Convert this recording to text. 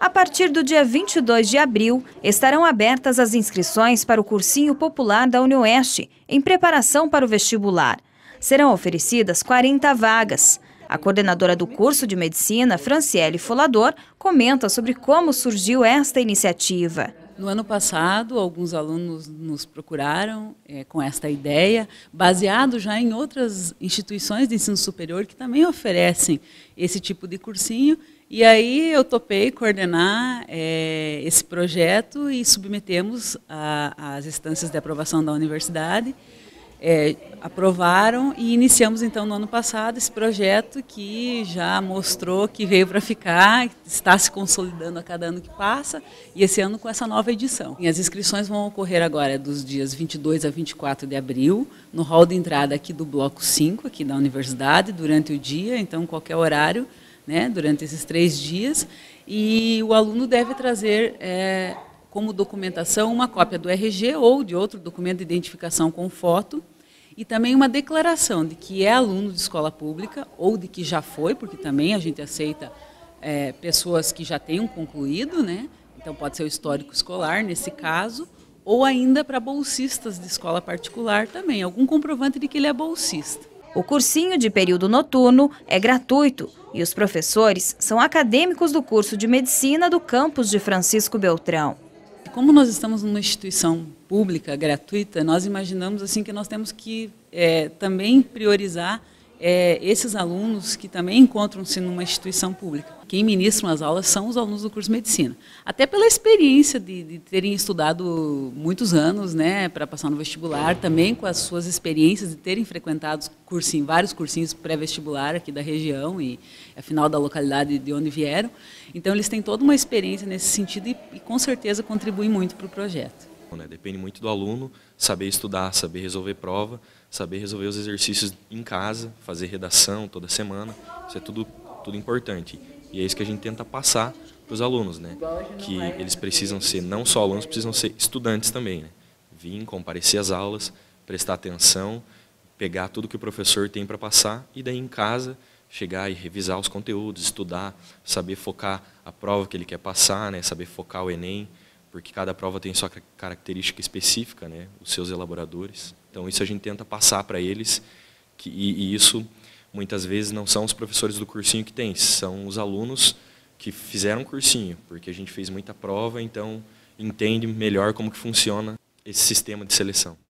A partir do dia 22 de abril, estarão abertas as inscrições para o Cursinho Popular da UniOeste, em preparação para o vestibular. Serão oferecidas 40 vagas. A coordenadora do curso de Medicina, Franciele Folador, comenta sobre como surgiu esta iniciativa. No ano passado, alguns alunos nos procuraram com esta ideia, baseado já em outras instituições de ensino superior que também oferecem esse tipo de cursinho. E aí eu topei coordenar esse projeto e submetemos às instâncias de aprovação da universidade. Aprovaram e iniciamos então no ano passado esse projeto que já mostrou que veio para ficar, está se consolidando a cada ano que passa, e esse ano com essa nova edição. E as inscrições vão ocorrer agora dos dias 22 a 24 de abril, no hall de entrada aqui do bloco 5, aqui da universidade, durante o dia, então qualquer horário, né, durante esses 3 dias, e o aluno deve trazer como documentação uma cópia do RG ou de outro documento de identificação com foto, e também uma declaração de que é aluno de escola pública ou de que já foi, porque também a gente aceita pessoas que já tenham concluído, né? Então pode ser o histórico escolar nesse caso, ou ainda para bolsistas de escola particular também, algum comprovante de que ele é bolsista. O cursinho de período noturno é gratuito e os professores são acadêmicos do curso de Medicina do campus de Francisco Beltrão. Como nós estamos numa instituição pública, gratuita, nós imaginamos assim que nós temos que também priorizar esses alunos que também encontram-se numa instituição pública. Quem ministram as aulas são os alunos do curso de Medicina. Até pela experiência de terem estudado muitos anos, né, para passar no vestibular, também com as suas experiências de terem frequentado vários cursinhos pré-vestibular aqui da região e afinal da localidade de onde vieram. Então eles têm toda uma experiência nesse sentido e com certeza contribuem muito para o projeto. Depende muito do aluno saber estudar, saber resolver prova, saber resolver os exercícios em casa, fazer redação toda semana, isso é tudo importante. E é isso que a gente tenta passar para os alunos, né? Que eles precisam ser, não só alunos, precisam ser estudantes também, né? Vir, comparecer às aulas, prestar atenção, pegar tudo que o professor tem para passar e daí em casa chegar e revisar os conteúdos, estudar, saber focar a prova que ele quer passar, né? Saber focar o Enem, porque cada prova tem sua característica específica, né? Os seus elaboradores. Então isso a gente tenta passar para eles, e isso muitas vezes não são os professores do cursinho que tem, são os alunos que fizeram cursinho, porque a gente fez muita prova, então entende melhor como que funciona esse sistema de seleção.